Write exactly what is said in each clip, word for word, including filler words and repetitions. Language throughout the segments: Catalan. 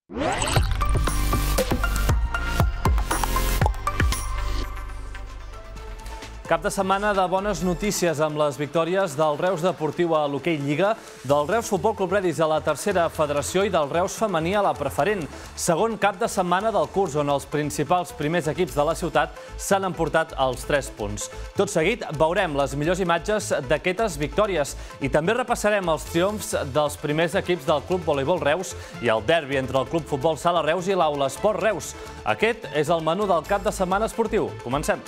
Cap de setmana de bones notícies amb les victòries del Reus Deportiu a l'Hoquei Lliga, del Reus Futbol Club Redis a la tercera federació i del Reus femení a la preferent. Segon cap de setmana del curs on els principals primers equips de la ciutat s'han emportat els tres punts. Tot seguit veurem les millors imatges d'aquestes victòries i també repassarem els triomfs dels primers equips del Club Voleibol Reus i el derbi entre el Club Futbol Sala Reus i l'Aula Esport Reus. Aquest és el menú del cap de setmana esportiu. Comencem.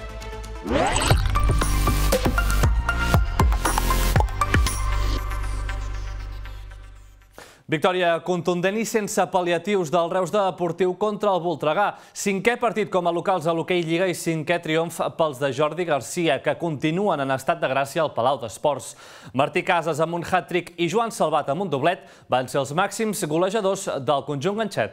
Victòria contundent i sense pal·liatius del Reus Deportiu contra el Voltregà. Cinquè partit com a locals a l'Hoquei Lliga i cinquè triomf pels de Jordi Garcia, que continuen en estat de gràcia al Palau d'Esports. Martí Casas amb un hat-trick i Joan Salvat amb un doblet van ser els màxims golejadors del conjunt ganxet.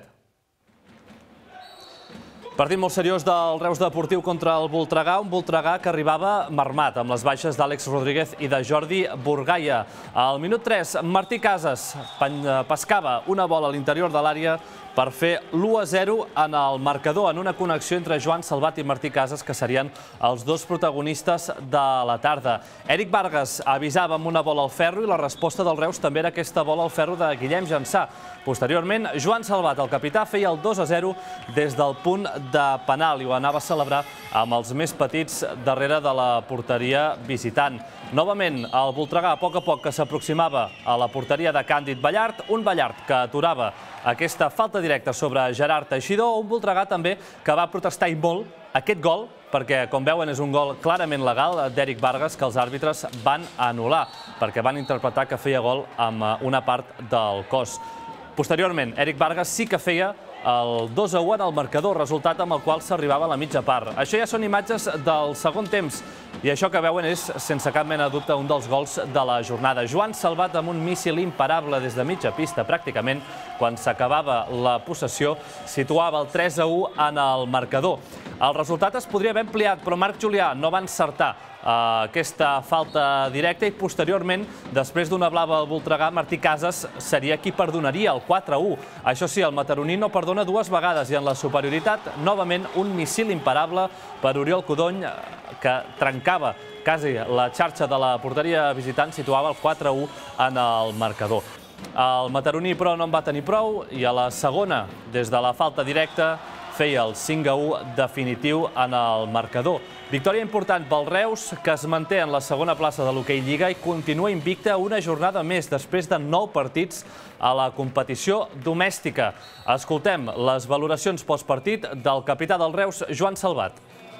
Partit molt seriós del Reus Deportiu contra el Voltregà, un Voltregà que arribava marmat amb les baixes d'Àlex Rodríguez i de Jordi Burgaia. Al minut tres, Martí Casas pescava una bola a l'interior de l'àrea per fer l'u a zero en el marcador, en una connexió entre Joan Salvat i Martí Casas, que serien els dos protagonistes de la tarda. Eric Vargas avisava amb una bola al ferro i la resposta del Reus també era aquesta bola al ferro de Guillem Jansà. Posteriorment, Joan Salvat, el capità, feia el dos a zero des del punt de penal i ho anava a celebrar amb els més petits darrere de la porteria visitant. Novament, el Voltregà, a poc a poc que s'aproximava a la porteria de Càndid Ballart, un Ballart que aturava aquesta falta directa sobre Gerard Teixidor, un Voltregà també que va protestar i molt aquest gol, perquè, com veuen, és un gol clarament legal d'Eric Vargas que els àrbitres van anul·lar, perquè van interpretar que feia gol amb una part del cos. Posteriorment, Eric Vargas sí que feia el dos a u en el marcador, resultat amb el qual s'arribava a la mitja part. Això ja són imatges del segon temps i això que veuen és, sense cap mena de dubte, un dels gols de la jornada. Joan Salvat amb un míssil imparable des de mitja pista, pràcticament, quan s'acabava la possessió, situava el tres a u en el marcador. El resultat es podria haver ampliat, però Marc Julià no va encertar aquesta falta directa i posteriorment, després d'una blava al Voltregà, Martí Casas seria qui perdonaria el quatre a u. Això sí, el mataroní no perdona dues vegades i en la superioritat, novament, un míssil imparable per Oriol Codony que trencava quasi la xarxa de la porteria visitant, situava el quatre a u en el marcador. El mataroní, però, no en va tenir prou i a la segona, des de la falta directa, feia el cinc a u definitiu en el marcador. Victòria important pel Reus, que es manté en la segona plaça de l'Hoquei Lliga i continua invicta una jornada més després de nou partits a la competició domèstica. Escoltem les valoracions postpartit del capità del Reus, Joan Salvat.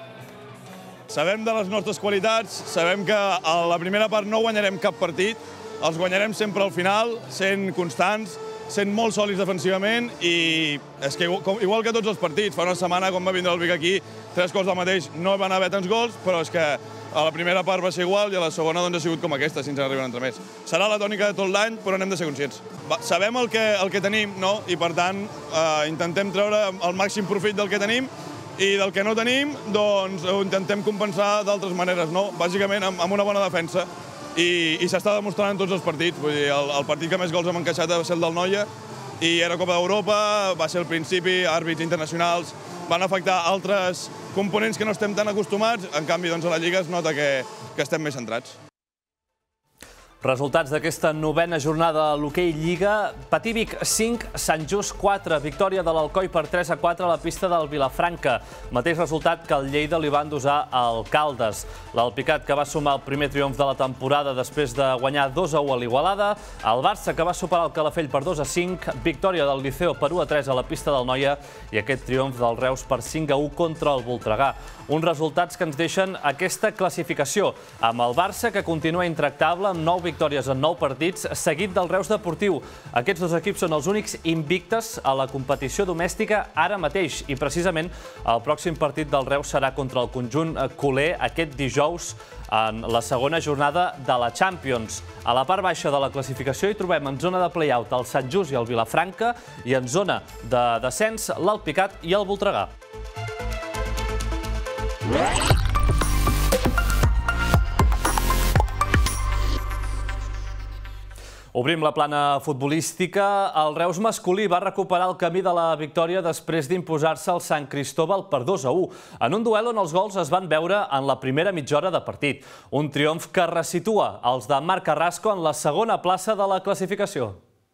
Sabem de les nostres qualitats, sabem que a la primera part no guanyarem cap partit, els guanyarem sempre al final, sent constants, sent molt sòlids defensivament i és que igual que tots els partits, fa una setmana quan va vindre el Vic aquí, tres cops del mateix, no van haver tants gols, però és que a la primera part va ser igual i a la segona doncs ha sigut com aquesta, sense arribar un altre més. Serà la tònica de tot l'any, però n'hem de ser conscients. Sabem el que, el que tenim, no? I per tant eh, intentem treure el màxim profit del que tenim i del que no tenim, doncs ho intentem compensar d'altres maneres, no? Bàsicament amb, amb una bona defensa. I, i s'està demostrant en tots els partits. Vull dir, el, el partit que més gols hem encaixat va ser el del Noia i era Copa d'Europa, va ser al principi, àrbits internacionals, van afectar altres components que no estem tan acostumats, en canvi doncs, a la Lliga es nota que, que estem més centrats. Resultats d'aquesta novena jornada a l'Hoquei Lliga. Patí Vic cinc, Sant Just quatre. Victòria de l'Alcoi per tres a quatre a la pista del Vilafranca. Mateix resultat que el Lleida li va endosar al Caldes. L'Alpicat, que va sumar el primer triomf de la temporada després de guanyar dos a u a l'Igualada. El Barça, que va superar el Calafell per dos a cinc. Victòria del Liceo per u a tres a la pista del Noia. I aquest triomf del Reus per cinc a u contra el Voltregà. Uns resultats que ens deixen aquesta classificació, amb el Barça, que continua intractable amb nou victòries en nou partits, seguit del Reus Deportiu. Aquests dos equips són els únics invictes a la competició domèstica ara mateix i precisament el pròxim partit del Reus serà contra el conjunt culer aquest dijous en la segona jornada de la Champions. A la part baixa de la classificació hi trobem en zona de play-out el Sant Just i el Vilafranca i en zona de descens l'Alpicat i el Voltregà. Obrim la plana futbolística. El Reus masculí va recuperar el camí de la victòria després d'imposar-se al Sant Cristóbal per dos a u, en un duel on els gols es van veure en la primera mitja hora de partit. Un triomf que resitua els de Marc Carrasco en la segona plaça de la classificació.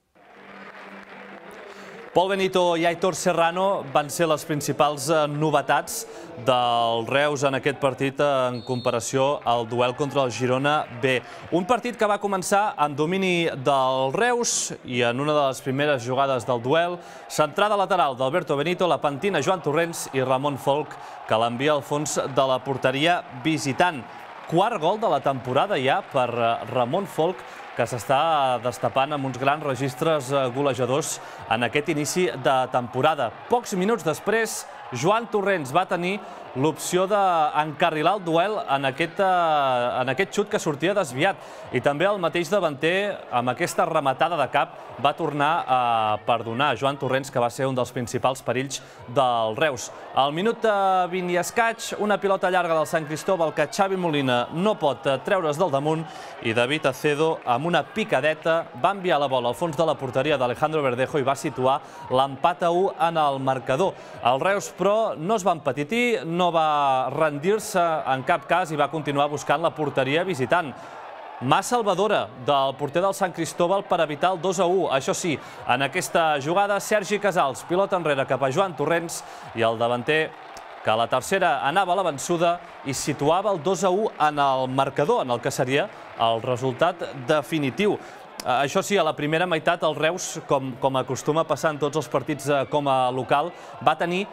Pol Benito i Aitor Serrano van ser les principals novetats del Reus en aquest partit en comparació al duel contra el Girona B. Un partit que va començar amb domini del Reus i en una de les primeres jugades del duel, centrada lateral d'Alberto Benito, la pentina Joan Torrents i Ramon Folch, que l'envia al fons de la porteria visitant. Quart gol de la temporada ja per Ramon Folch, que s'està destapant amb uns grans registres golejadors en aquest inici de temporada. Pocs minuts després, Joan Torrents va tenir l'opció d'encarrilar el duel en aquest, en aquest xut que sortia desviat. I també el mateix davanter, amb aquesta rematada de cap, va tornar a perdonar Joan Torrents, que va ser un dels principals perills del Reus. Al minut vint i escaig, una pilota llarga del Sant Cristóbal que Xavi Molina no pot treure's del damunt i David Acedo, amb una picadeta, va enviar la bola al fons de la porteria d'Alejandro Verdejo i va situar l'empat a u en el marcador. El Reus, però, no es va empetitir, no va rendir-se en cap cas i va continuar buscant la porteria visitant. Mà salvadora del porter del Sant Cristóbal per evitar el dos a u. Això sí, en aquesta jugada, Sergi Casals, pilota enrere cap a Joan Torrents i el davanter, que a la tercera anava a la vençuda i situava el dos a u en el marcador, en el que seria el resultat definitiu. Això sí, a la primera meitat el Reus, com, com acostuma a passar en tots els partits com a local, va tenir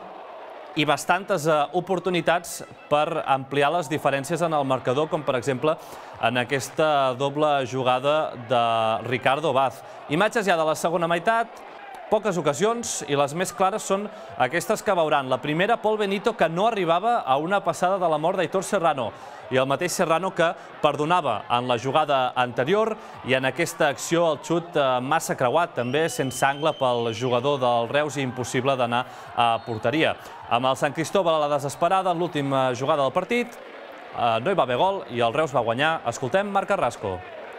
i bastantes oportunitats per ampliar les diferències en el marcador, com per exemple en aquesta doble jugada de Ricardo Vaz. Imatges ja de la segona meitat, poques ocasions, i les més clares són aquestes que veuran. La primera, Pol Benito, que no arribava a una passada de la mort d'Aitor Serrano, i el mateix Serrano que perdonava en la jugada anterior i en aquesta acció el xut massa creuat, també sense angle pel jugador del Reus i impossible d'anar a porteria. Amb el Sant Cristóbal a la desesperada, en l'última jugada del partit, no hi va haver gol i el Reus va guanyar. Escoltem Marc Carrasco.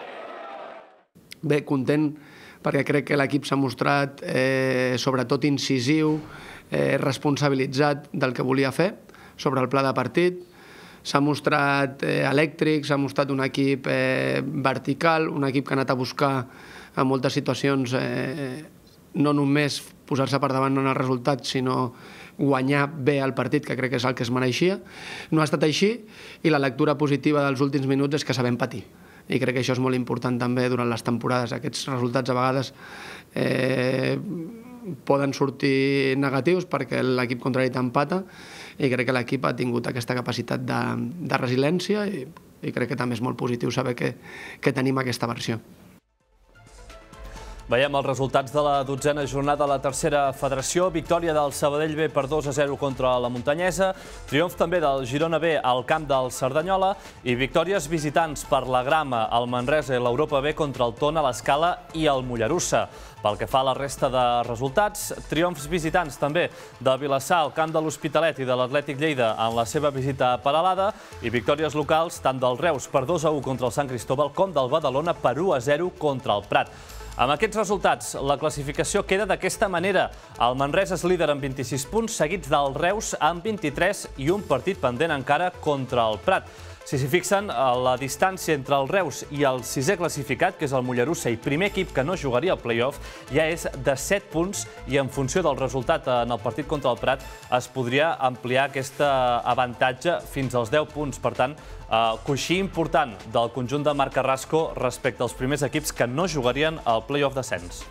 Bé, content, perquè crec que l'equip s'ha mostrat eh, sobretot incisiu, eh, responsabilitzat del que volia fer sobre el pla de partit. S'ha mostrat eh, elèctric, s'ha mostrat un equip eh, vertical, un equip que ha anat a buscar en moltes situacions eh, no només posar-se per davant en el resultat, sinó guanyar bé el partit, que crec que és el que es mereixia. No ha estat així i la lectura positiva dels últims minuts és que sabem patir. I crec que això és molt important també durant les temporades. Aquests resultats a vegades eh, poden sortir negatius perquè l'equip contrari t'empata i crec que l'equip ha tingut aquesta capacitat de, de resiliència i, i crec que també és molt positiu saber que, que tenim aquesta versió. Veiem els resultats de la dotzena jornada de la tercera federació. Victòria del Sabadell B per dos a zero contra la Muntanyesa. Triomf també del Girona B al camp del Cerdanyola. I victòries visitants per la Grama, el Manresa i l'Europa B contra el Tona, l'Escala i el Mollerussa. Pel que fa a la resta de resultats, triomfs visitants també de Vilassar al camp de l'Hospitalet i de l'Atlètic Lleida en la seva visita a Peralada i victòries locals tant del Reus per dos a u contra el Sant Cristóbal com del Badalona per u a zero contra el Prat. Amb aquests resultats, la classificació queda d'aquesta manera. El Manresa és líder amb vint-i-sis punts, seguits del Reus amb vint-i-tres i un partit pendent encara contra el Prat. Si s'hi fixen, la distància entre el Reus i el sisè classificat, que és el Mollerussa i primer equip que no jugaria al play-off, ja és de set punts i en funció del resultat en el partit contra el Prat es podria ampliar aquest avantatge fins als deu punts. Per tant, coixí important del conjunt de Marc Carrasco respecte als primers equips que no jugarien al play-off d'ascens.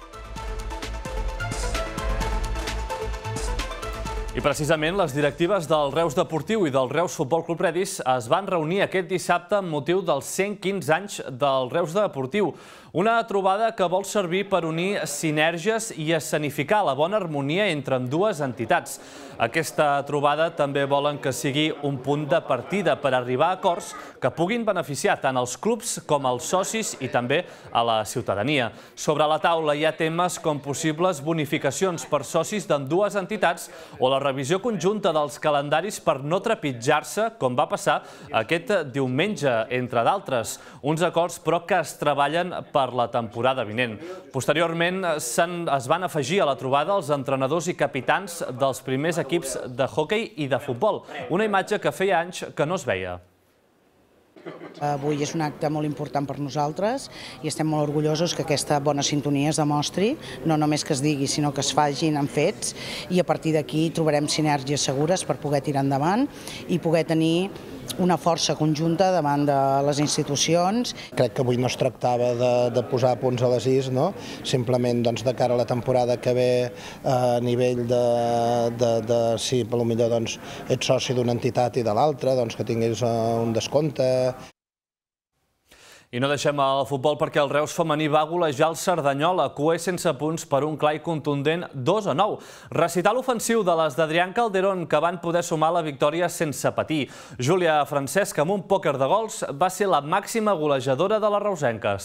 I precisament les directives del Reus Deportiu i del Reus Futbol Club Redis es van reunir aquest dissabte amb motiu dels cent quinze anys del Reus Deportiu. Una trobada que vol servir per unir sinergies i escenificar la bona harmonia entre ambdues entitats. Aquesta trobada també volen que sigui un punt de partida per arribar a acords que puguin beneficiar tant els clubs com els socis i també a la ciutadania. Sobre la taula hi ha temes com possibles bonificacions per socis d'ambdues entitats o la revisió conjunta dels calendaris per no trepitjar-se, com va passar aquest diumenge, entre d'altres. Uns acords, però, que es treballen per la temporada vinent. Posteriorment, es van afegir a la trobada els entrenadors i capitans dels primers equips de hoquei i de futbol, una imatge que feia anys que no es veia. Avui és un acte molt important per nosaltres i estem molt orgullosos que aquesta bona sintonia es demostri, no només que es digui, sinó que es facin en fets, i a partir d'aquí trobarem sinergies segures per poder tirar endavant i poder tenir una força conjunta davant de les institucions. Crec que avui no es tractava de, de posar punts a les is, no? Simplement doncs, de cara a la temporada que ve a nivell de, de, de si potser doncs, ets soci d'una entitat i de l'altra, doncs, que tinguis un descompte. I no deixem el futbol perquè el Reus femení va golejar el Cerdanyola, cuer sense punts per un clar i contundent dos a nou. Recital ofensiu de les d'Adrián Calderón, que van poder sumar la victòria sense patir. Júlia Francesc, amb un pòquer de gols, va ser la màxima golejadora de les reusenques.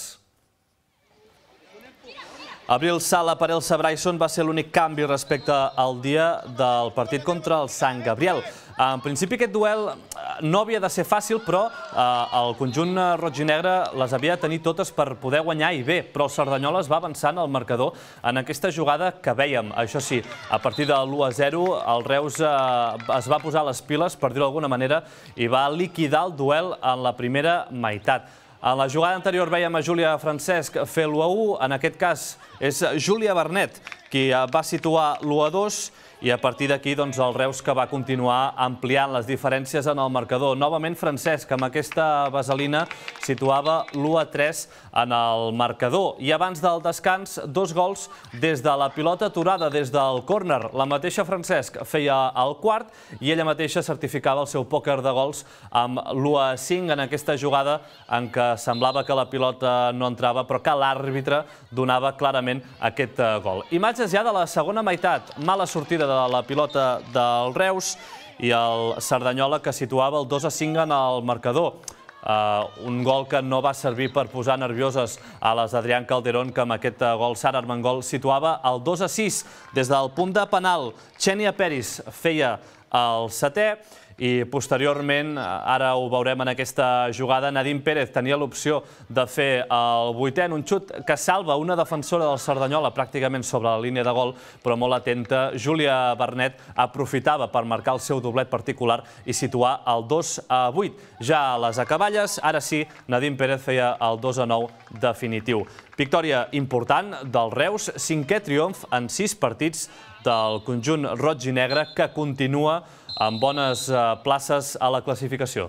Abril Sala per Elsa Bryson va ser l'únic canvi respecte al dia del partit contra el Sant Gabriel. En principi aquest duel no havia de ser fàcil, però el conjunt roig i negre les havia de tenir totes per poder guanyar i bé, però el Cerdanyola es va avançant al marcador en aquesta jugada que vèiem. Això sí, a partir de l'u a zero el Reus es va posar les piles, per dir-ho d'alguna manera, i va liquidar el duel en la primera meitat. En la jugada anterior veiem a Júlia Francesc fer l'u a u, en aquest cas és Júlia Bernet qui va situar l'u a dos, i a partir d'aquí el Reus que va continuar ampliant les diferències en el marcador. Novament Francesc amb aquesta vaselina situava l'u a tres en el marcador. I abans del descans, dos gols des de la pilota aturada, des del córner. La mateixa Francesc feia el quart i ella mateixa certificava el seu pòquer de gols amb l'u a cinc en aquesta jugada en què semblava que la pilota no entrava, però que l'àrbitre donava clarament aquest gol. Imatges ja de la segona meitat. Mala sortida de la pilota del Reus i el Cerdanyola que situava el dos a cinc en el marcador. Un gol que no va servir per posar nervioses a les d'Adrián Calderón, que amb aquest gol Sara Armengol situava el dos a sis. Des del punt de penal, Xènia Peris feia el setè i posteriorment, ara ho veurem en aquesta jugada, Nadine Pérez tenia l'opció de fer el vuitè en un xut que salva una defensora del Cerdanyola pràcticament sobre la línia de gol, però molt atenta. Júlia Bernet aprofitava per marcar el seu doblet particular i situar el dos a vuit. Ja a les acaballes, ara sí, Nadine Pérez feia el dos a nou definitiu. Victòria important del Reus, cinquè triomf en sis partits del conjunt roig i negre que continua amb bones places a la classificació.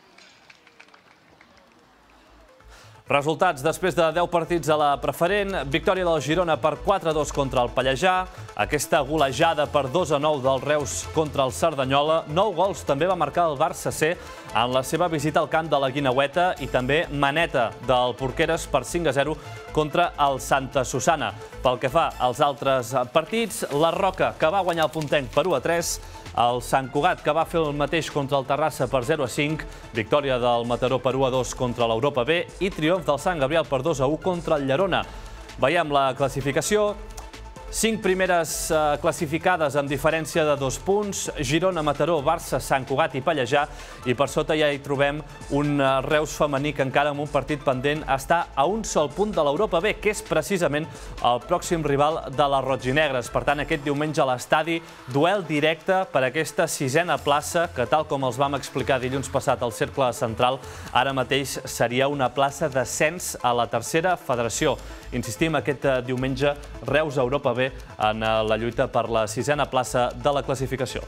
Resultats després de deu partits a la preferent, victòria del Girona per quatre a dos contra el Pallejà, aquesta golejada per dos a nou del Reus contra el Cerdanyola, nou gols també va marcar el Barça C en la seva visita al camp de la Guineueta i també maneta del Porqueres per cinc a zero contra el Santa Susana. Pel que fa als altres partits, la Roca, que va guanyar el Puntenc per u a tres, el Sant Cugat, que va fer el mateix contra el Terrassa per zero a cinc, victòria del Mataró per u a dos contra l'Europa B i triomf del Sant Gabriel per dos a u contra el Llerona. Veiem la classificació. Cinc primeres classificades amb diferència de dos punts, Girona, Mataró, Barça, Sant Cugat i Pallejà, i per sota ja hi trobem un Reus femení que encara amb un partit pendent està a un sol punt de l'Europa B, que és precisament el pròxim rival de les rotginegres. Per tant, aquest diumenge a l'estadi, duel directe per aquesta sisena plaça, que tal com els vam explicar dilluns passat al Cercle Central, ara mateix seria una plaça d'ascens a la tercera federació. Insistim, aquest diumenge Reus-Europa B en la lluita per la sisena plaça de la classificació.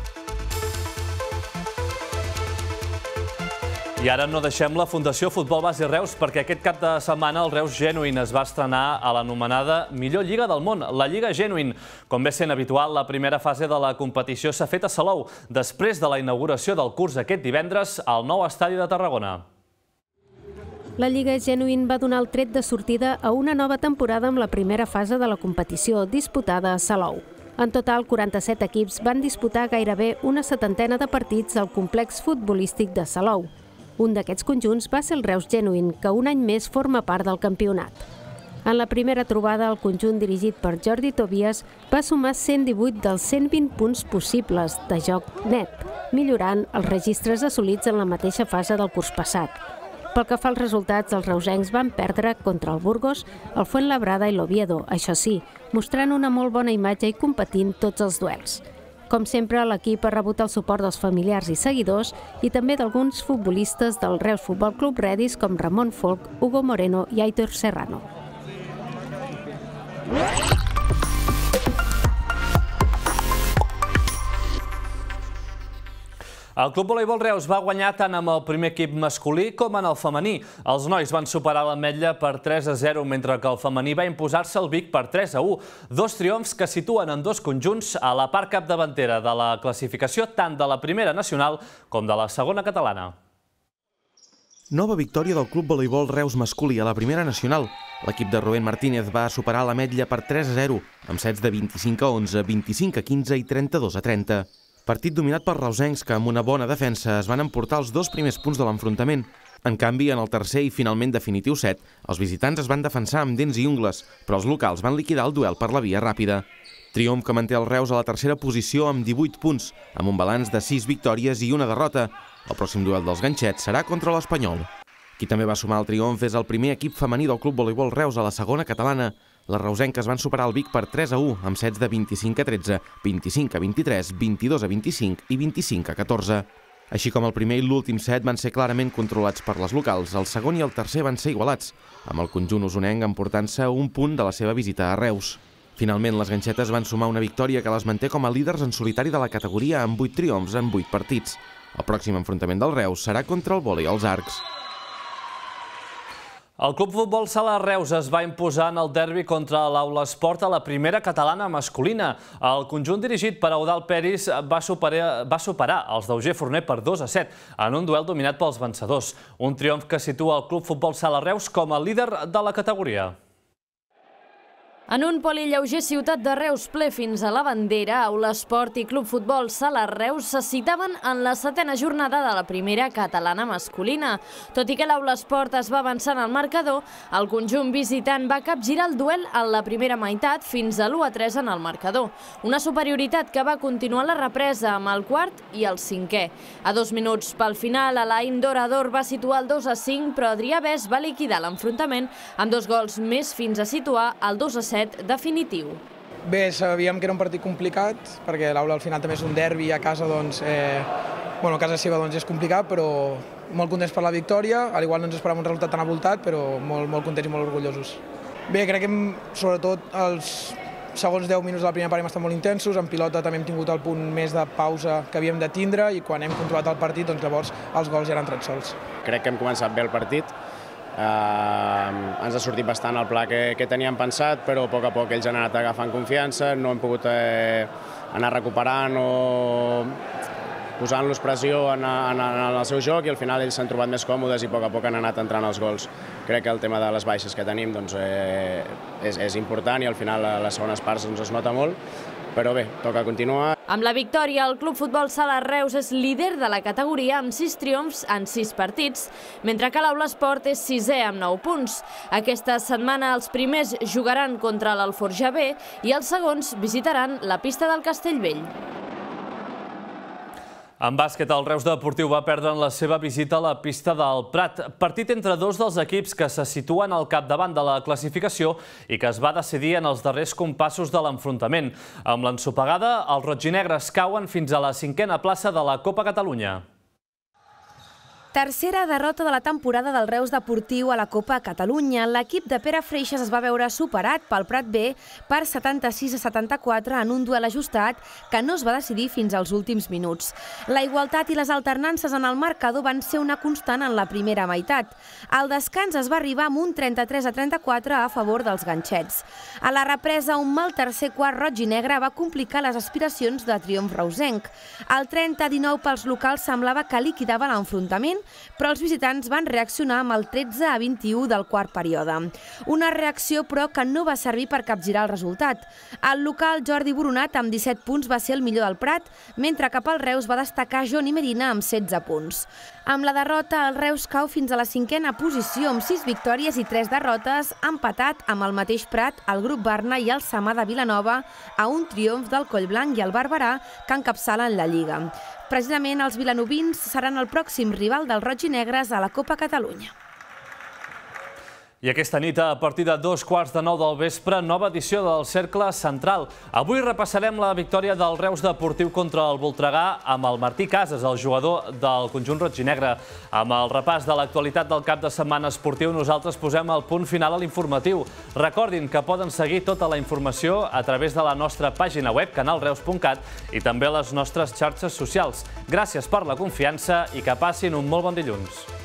I ara no deixem la Fundació Futbol Base Reus, perquè aquest cap de setmana el Reus Genuine es va estrenar a l'anomenada millor lliga del món, la Lliga Genuine. Com bé sent habitual, la primera fase de la competició s'ha fet a Salou, després de la inauguració del curs aquest divendres al nou estadi de Tarragona. La Lliga Genuine va donar el tret de sortida a una nova temporada amb la primera fase de la competició, disputada a Salou. En total, quaranta-set equips van disputar gairebé una setantena de partits al complex futbolístic de Salou. Un d'aquests conjunts va ser el Reus Genuine, que un any més forma part del campionat. En la primera trobada, el conjunt dirigit per Jordi Tobias va sumar cent divuit dels cent vint punts possibles de joc net, millorant els registres assolits en la mateixa fase del curs passat. Pel que fa als resultats, els reusencs van perdre contra el Burgos, el Fuenlabrada i l'Oviedo, això sí, mostrant una molt bona imatge i competint tots els duels. Com sempre, l'equip ha rebut el suport dels familiars i seguidors i també d'alguns futbolistes del Reus Futbol Club Redis com Ramon Folk, Hugo Moreno i Aitor Serrano. El Club Voleibol Reus va guanyar tant amb el primer equip masculí com en el femení. Els nois van superar l'Ametlla per tres a zero, mentre que el femení va imposar-se al Vic per tres a u. Dos triomfs que situen en dos conjunts a la part capdavantera de la classificació tant de la primera nacional com de la segona catalana. Nova victòria del Club Voleibol Reus masculí a la primera nacional. L'equip de Rubén Martínez va superar l'Ametlla per tres a zero, amb sets de vint-i-cinc a onze, vint-i-cinc a quinze i trenta-dos a trenta. Partit dominat per reusencs que amb una bona defensa es van emportar els dos primers punts de l'enfrontament. En canvi, en el tercer i finalment definitiu set, els visitants es van defensar amb dents i ungles, però els locals van liquidar el duel per la via ràpida. Triomf que manté el Reus a la tercera posició amb divuit punts, amb un balanç de sis victòries i una derrota. El pròxim duel dels ganxets serà contra l'Espanyol. Qui també va sumar el triomf és el primer equip femení del Club Voleibol Reus a la segona catalana. Les reusenques van superar el Vic per tres a u, amb sets de vint-i-cinc a tretze, vint-i-cinc a vint-i-tres, vint-i-dos a vint-i-cinc i vint-i-cinc a catorze. Així com el primer i l'últim set van ser clarament controlats per les locals, el segon i el tercer van ser igualats, amb el conjunt usonenc emportant-se un punt de la seva visita a Reus. Finalment, les ganxetes van sumar una victòria que les manté com a líders en solitari de la categoria amb vuit triomfs en vuit partits. El pròxim enfrontament del Reus serà contra el vòlei als arcs. El Club Futbol Sala Reus es va imposar en el derbi contra l'Aula Esport a la primera catalana masculina. El conjunt dirigit per Eudald Peris va superar, va superar els d'Auger Forner per dos a set en un duel dominat pels vencedors. Un triomf que situa el Club Futbol Sala Reus com a líder de la categoria. En un polilleuger Ciutat de Reus ple fins a la bandera, Aula Esport i Club Futbol Sala Reus se citaven en la setena jornada de la primera catalana masculina. Tot i que l'Aula Esport es va avançar en el marcador, el conjunt visitant va capgirar el duel en la primera meitat fins a l'u a tres en el marcador. Una superioritat que va continuar la represa amb el quart i el cinquè. A dos minuts pel final, Alain Dorador va situar el dos a cinc, però Adrià Bes va liquidar l'enfrontament amb dos gols més fins a situar el dos a set definitiu. Bé, sabíem que era un partit complicat, perquè l'Aula al final també és un derbi, a casa doncs, eh, bueno, a casa seva doncs és complicat, però molt contents per la victòria, al igual no ens esperàvem un resultat tan avoltat, però molt, molt contents i molt orgullosos. Bé, crec que hem, sobretot els segons deu minuts de la primera part hem estat molt intensos, en pilota també hem tingut el punt més de pausa que havíem de tindre i quan hem controlat el partit, doncs llavors els gols ja eren tret sols. Crec que hem començat bé el partit. Uh, ens ha sortit bastant el pla que, que teníem pensat, però a poc a poc ells han anat agafant confiança, no hem pogut eh, anar recuperant o posant-los pressió en, en, en el seu joc i al final ells s'han trobat més còmodes i a poc a poc han anat entrant els gols. Crec que el tema de les baixes que tenim doncs, eh, és, és important i al final a les segones parts doncs, es nota molt, però bé, toca continuar. Amb la victòria, el Club Futbol Sala Reus és líder de la categoria amb sis triomfs en sis partits, mentre que l'Aula Esport és sisè amb nou punts. Aquesta setmana els primers jugaran contra l'Alforja B i els segons visitaran la pista del Castellvell. En bàsquet, el Reus Deportiu va perdre en la seva visita a la pista del Prat. Partit entre dos dels equips que se situen al capdavant de la classificació i que es va decidir en els darrers compassos de l'enfrontament. Amb l'ensopegada, els rotginegres cauen fins a la cinquena plaça de la Copa Catalunya. Tercera derrota de la temporada del Reus Deportiu a la Copa Catalunya. L'equip de Pere Freixas es va veure superat pel Prat B per setanta-sis a setanta-quatre en un duel ajustat que no es va decidir fins als últims minuts. La igualtat i les alternances en el marcador van ser una constant en la primera meitat. Al descans es va arribar amb un trenta-tres a trenta-quatre a favor dels ganxets. A la represa, un mal tercer quart roig i negre va complicar les aspiracions de triomf reusenc. El trenta a dinou pels locals semblava que liquidava l'enfrontament, però els visitants van reaccionar amb el tretze a vint-i-u del quart període. Una reacció, però, que no va servir per capgirar el resultat. El local Jordi Boronat, amb disset punts, va ser el millor del Prat, mentre que pel Reus va destacar Joni Medina amb setze punts. Amb la derrota, el Reus cau fins a la cinquena posició amb sis victòries i tres derrotes, empatat amb el mateix Prat, el Grup Barna i el Samà de Vilanova a un triomf del Collblanc i el Barberà que encapçalen la Lliga. Precisament els vilanovins seran el pròxim rival dels roig i negres a la Copa Catalunya. I aquesta nit, a partir de dos quarts de nou del vespre, nova edició del Cercle Central. Avui repassarem la victòria del Reus Deportiu contra el Voltregà amb el Martí Casas, el jugador del conjunt roig i negre. Amb el repàs de l'actualitat del cap de setmana esportiu, nosaltres posem el punt final a l'informatiu. Recordin que poden seguir tota la informació a través de la nostra pàgina web, canal reus punt cat, i també a les nostres xarxes socials. Gràcies per la confiança i que passin un molt bon dilluns.